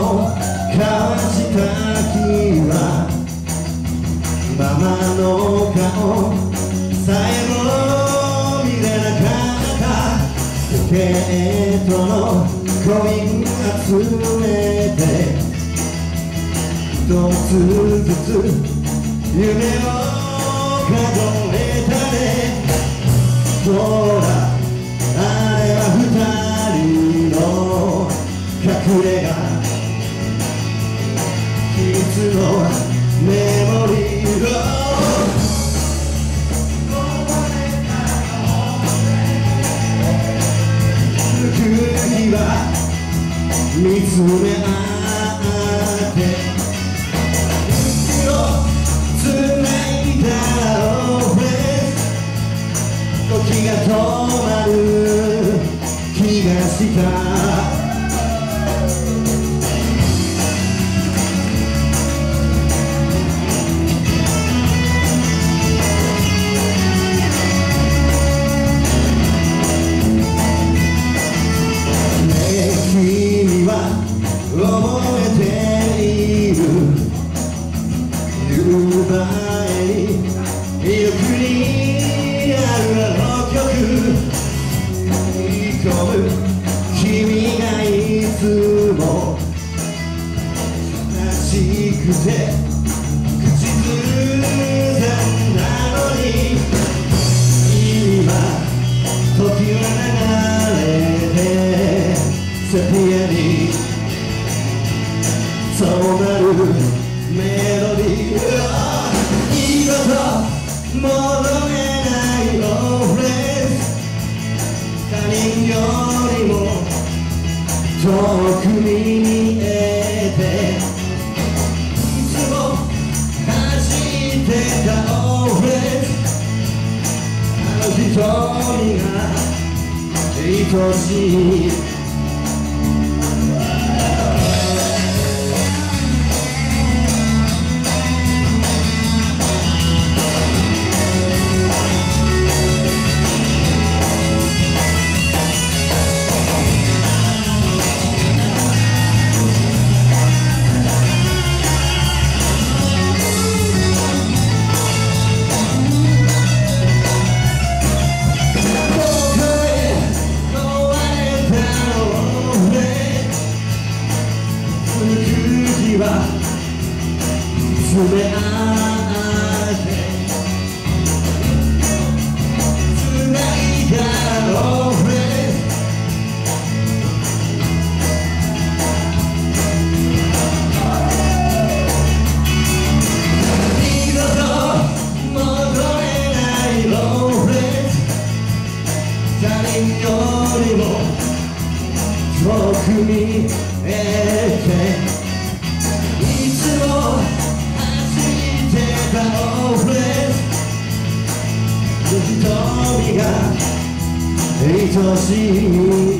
を交わした日はママの顔さえも見れなかったポケットのコイン集めて一つずつ夢を数えたねほらあれは二人の隠れ家秘密のメモリーを続く日は見つめ合って息をつないだ時が止まる気がした君は覚えている夕張にゆっくりあるあの曲見込む君がいつも悲しくて口ずさんだのに今時は流れてセピアに染まるメロディー二度と戻れないオーレン他人よりも遠く見えていつも走ってたオーレンあの瞳が愛しい見つめ合ってつないだのフレーズ二度と戻れないローフレーズ他人よりも遠く見えていつも瞳が愛しい